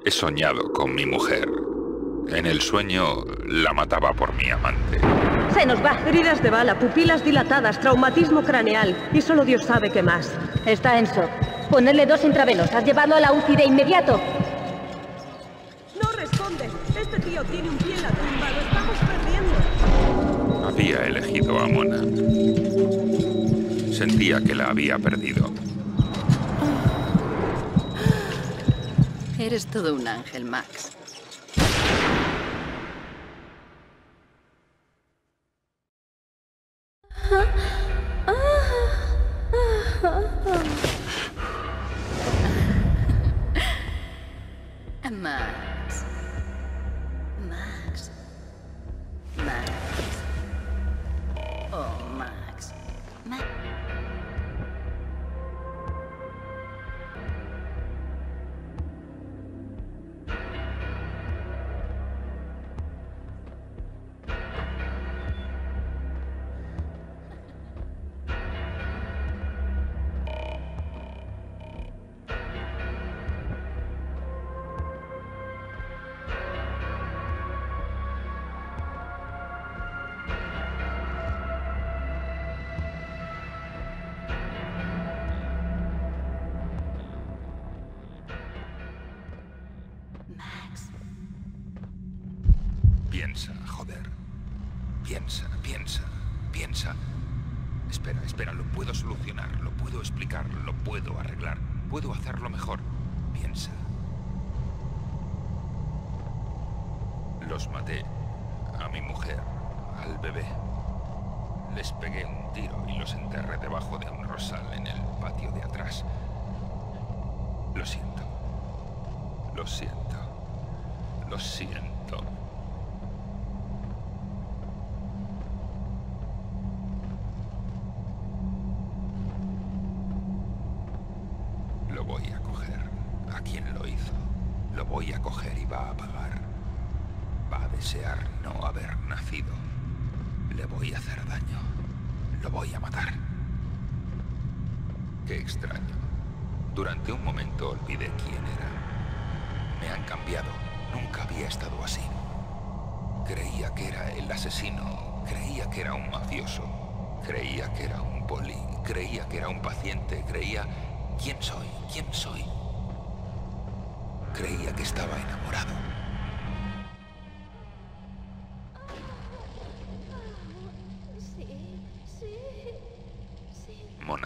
He soñado con mi mujer. En el sueño la mataba por mi amante. Se nos va. Heridas de bala, pupilas dilatadas, traumatismo craneal y solo Dios sabe qué más. Está en shock. Ponerle 2 intravenosas, llevarlo a la UCI de inmediato. No responde. Este tío tiene un pie en la tumba. Lo estamos perdiendo. Había elegido a Mona. Sentía que la había perdido. Eres todo un ángel, Max. Max. Max. Max. Oh, Max. Max. Piensa, joder. Piensa, piensa, piensa. Espera, lo puedo solucionar, lo puedo explicar, lo puedo arreglar, puedo hacerlo mejor. Piensa. Los maté. A mi mujer, al bebé. Les pegué un tiro y los enterré debajo de un rosal en el patio de atrás. Lo siento. Lo siento. Lo siento. Lo voy a coger. A quien lo hizo. Lo voy a coger y va a pagar. Va a desear no haber nacido. Le voy a hacer daño. Lo voy a matar. Qué extraño. Durante un momento olvidé quién era. Me han cambiado. Nunca había estado así. Creía que era el asesino. Creía que era un mafioso. Creía que era un poli. Creía que era un paciente. Creía... ¿Quién soy? ¿Quién soy? Creía que estaba enamorado. Mona.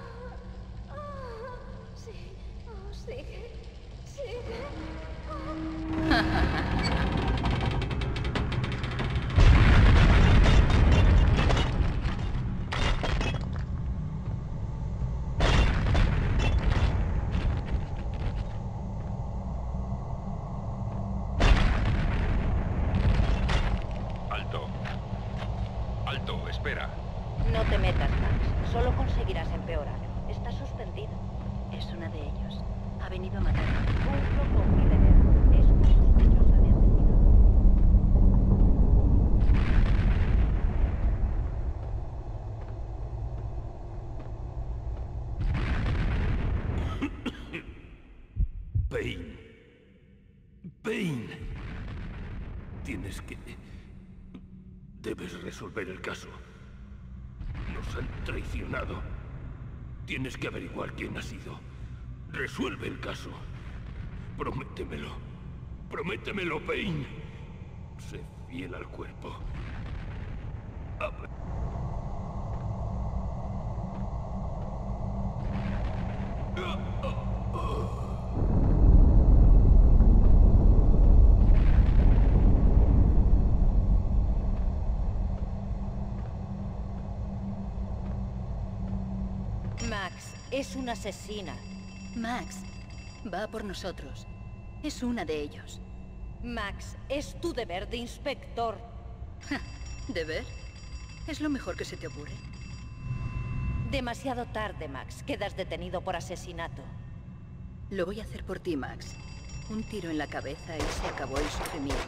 Alto. Alto, espera. No te metas, Max. Solo conseguirás empeorar. Está suspendido. Es una de ellos. Ha venido a matar. Cumplo con mi deber. Es una sospechosa de asesinato. Payne. Payne. Tienes que... Debes resolver el caso. Nos han traicionado. Tienes que averiguar quién ha sido. Resuelve el caso. Prométemelo. Prométemelo, Payne. Sé fiel al cuerpo. Max, es una asesina. Max, va a por nosotros. Es una de ellos. Max, es tu deber de inspector. ¿Deber? ¿Es lo mejor que se te ocurre? Demasiado tarde, Max. Quedas detenido por asesinato. Lo voy a hacer por ti, Max. Un tiro en la cabeza y se acabó el sufrimiento.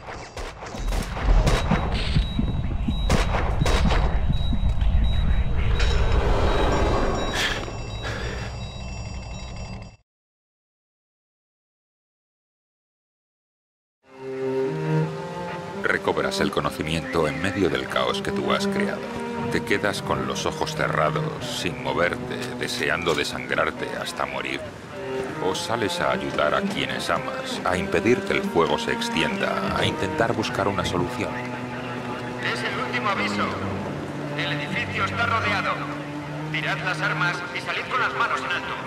encuentras el conocimiento en medio del caos que tú has creado. Te quedas con los ojos cerrados, sin moverte, deseando desangrarte hasta morir. O sales a ayudar a quienes amas, a impedir que el fuego se extienda, a intentar buscar una solución. Es el último aviso. El edificio está rodeado. Tirad las armas y salid con las manos en alto.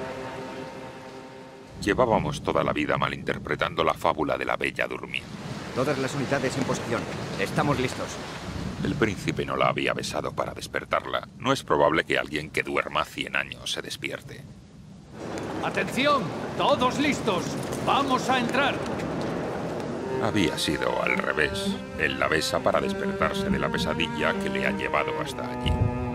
Llevábamos toda la vida malinterpretando la fábula de la Bella Durmiente. Todas las unidades en posición. Estamos listos. El príncipe no la había besado para despertarla. No es probable que alguien que duerma 100 años se despierte. ¡Atención! ¡Todos listos! ¡Vamos a entrar! Había sido al revés. Él la besa para despertarse de la pesadilla que le ha llevado hasta allí.